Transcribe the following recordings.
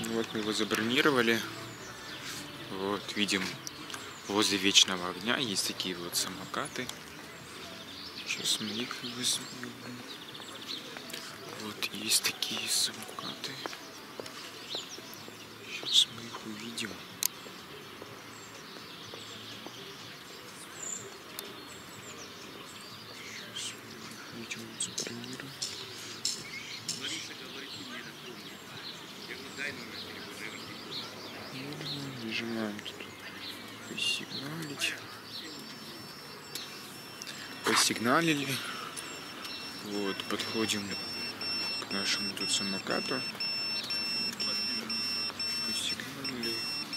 Вот мы его забронировали. Вот, видим, возле Вечного огня есть такие вот самокаты. Сейчас мы их возьмем. Вот есть такие самокаты. Сейчас мы их увидим. Сейчас мы их увидим, забронируем. Нажимаем тут посигналить. Посигналили. Вот, подходим к нашему тут самокату. Посигналили.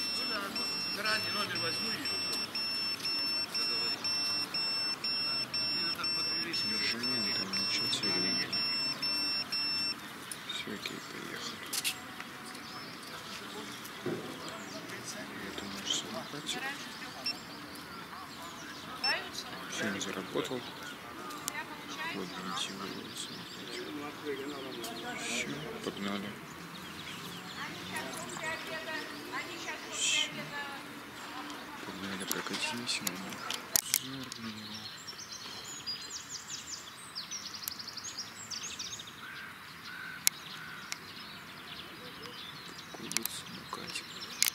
Нажимаем там начать время. Все, окей, поехали. Это наш самокатик. Все, он заработал. Вот вентилирует самокатик. Все, погнали. Все. Погнали, прокатимся. Взор на него. Такой вот самокатик.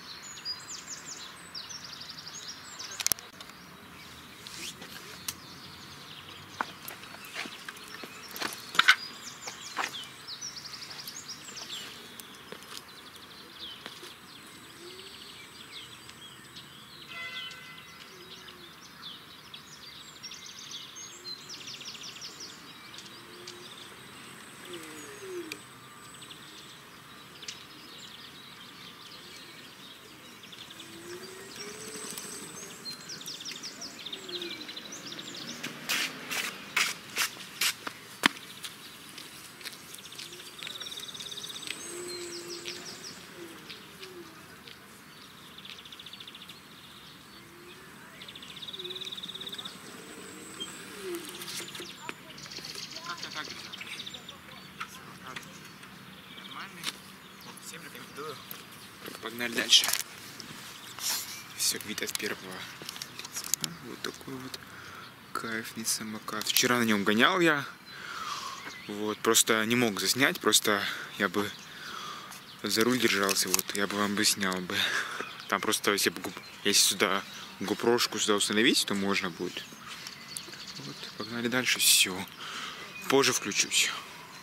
Погнали дальше. Все, вид от первого. Вот такой вот кайфный самокат. Вчера на нем гонял я. Вот, просто не мог заснять, просто я бы за руль держался, вот, я бы вам бы снял бы. Там просто, если сюда GoPro-шку сюда установить, то можно будет. Вот, погнали дальше, все. Позже включусь.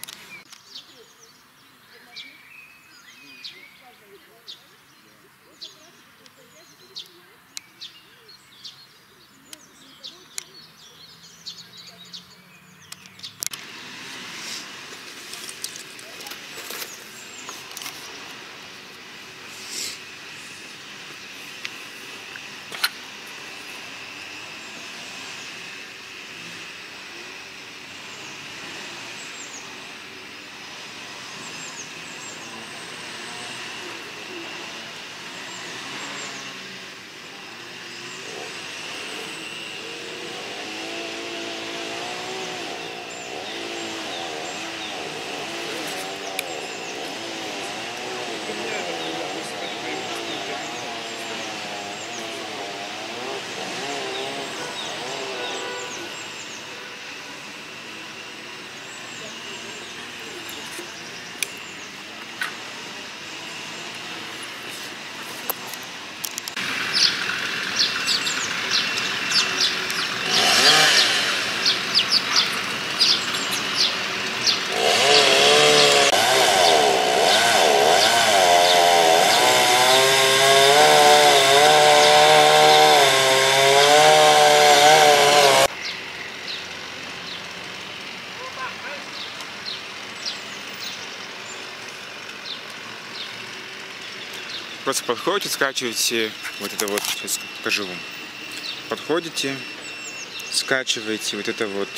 Просто подходите, скачиваете вот это вот, сейчас покажу вам. Подходите, скачиваете вот это вот.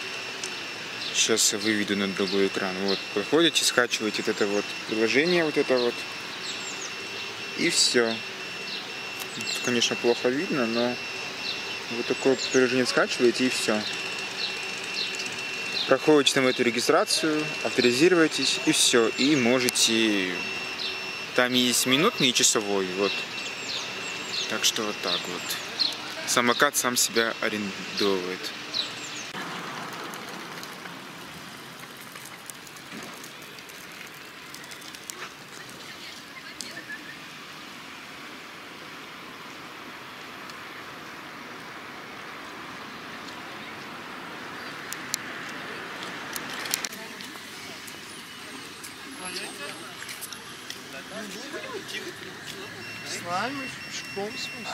Сейчас я выведу на другой экран. Вот, подходите, скачиваете вот это вот приложение, вот это вот. И все. Тут, конечно, плохо видно, но вот такое приложение скачиваете и все. Проходите там эту регистрацию, авторизируетесь и все. И можете Там есть минутный и часовой, вот. Так что вот так вот. Самокат сам себя арендует. С нами? В каком смысле?